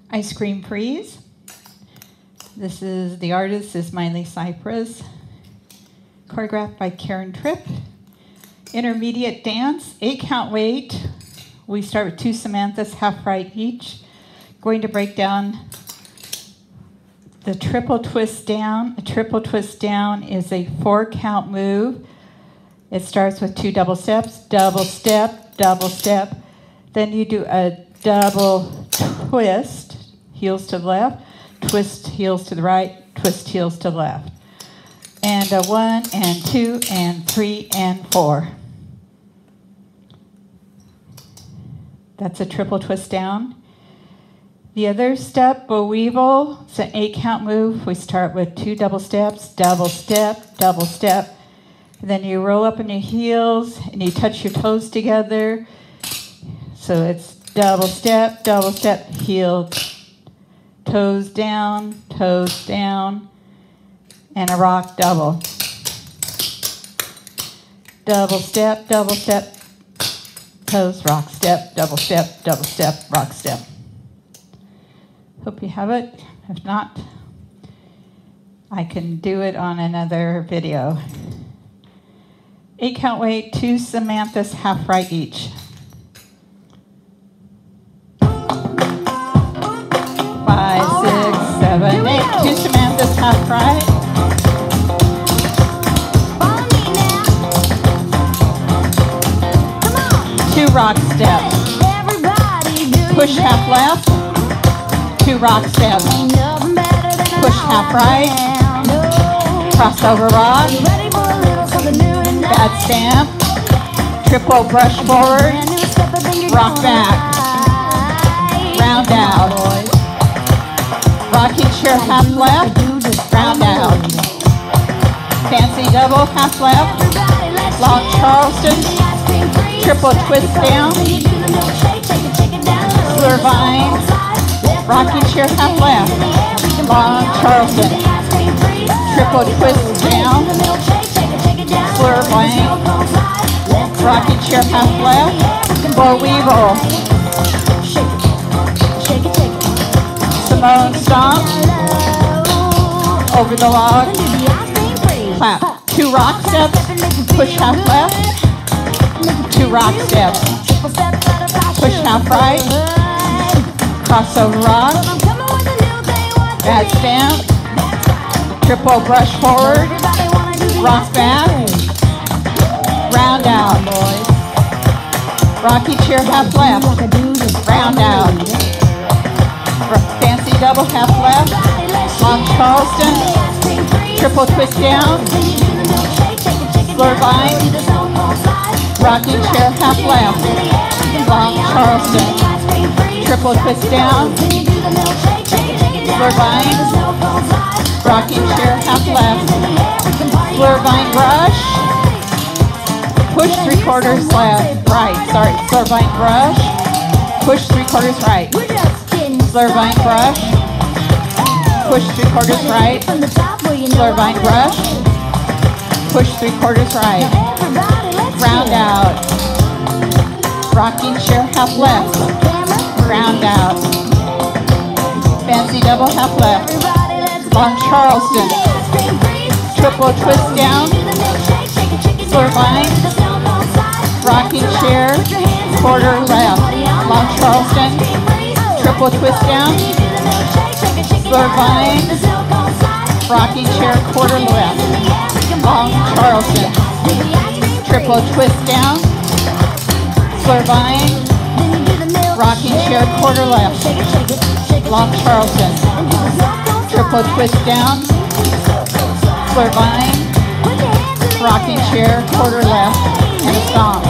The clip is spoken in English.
Ice Cream Freeze. The artist is Miley Cypress. Choreographed by Karen Tripp. Intermediate dance, 8-count wait. We start with 2 Samanthas, half right each. Going to break down the triple twist down. A triple twist down is a 4-count move. It starts with 2 double steps, double step, double step. Then you do a double twist, heels to the left, twist heels to the right, twist heels to the left. And a 1 and 2 and 3 and 4. That's a triple twist down. The other step, bow weevil, it's an 8-count move. We start with 2 double steps, double step, double step. And then you roll up on your heels and you touch your toes together. So it's double step, heel, toes down, and a rock double. Double step, toes, rock step, rock step. Hope you have it. If not, I can do it on another video. 8-count wait, 2 Samanthas, half right each. 5, 6, 7, 8. 2 Samanthas, half right. 2 rock steps. Push half left. 2 rock steps. Push half right. Crossover rock. Bad stamp. Triple brush forward. Rock back. Round out. Rocking chair half left. Round out. Fancy double half left. Long Charleston. Triple twist down. Slur vine. Rocking chair half left. Long Charleston. Triple twist down. Slur vine. Rocking chair half left. Bow weevil. Simone stomp. Over the log. Clap. 2 rock steps. Push half left. 2 rock steps. Push half right. Crossover rock. Bad stamp. Triple brush forward. Rock back. Round out. Rocky chair half left. Round out. Fancy double half left. Long Charleston. Triple twist down. Slur vine. Rocking chair half left. Long Charleston. Triple twist down. Slur vine. Rocking chair half left. Slur vine brush. Push 3/4 left. Right. Sorry. Slur vine brush. Push 3/4 right. Slur vine brush. Push 3/4 right. Slur vine brush. Push 3/4 right. Round out. Rocking chair half left. Round out. Fancy double half left. Long Charleston. Triple twist down. Slur vine. Rocking chair. 1/4 left. Long Charleston. Triple twist down. Slur vine. Rocking chair 1/4 left. Long Charleston. Triple twist down. Slur vine. Rocking chair 1/4 left. Long Charleston. Triple twist down. Slur vine. Rocking chair 1/4 left. And a stomp.